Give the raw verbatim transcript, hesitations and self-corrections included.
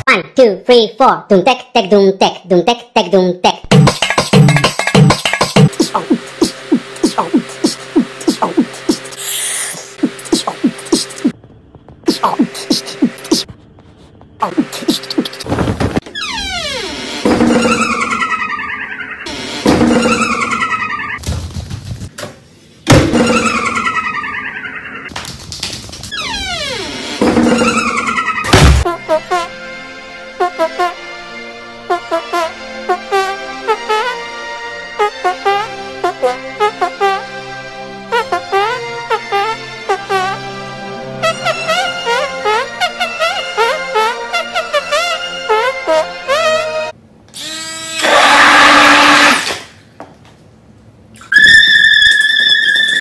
One, two, three, four. Doom tek tek doom tek doom tek tek doom tek.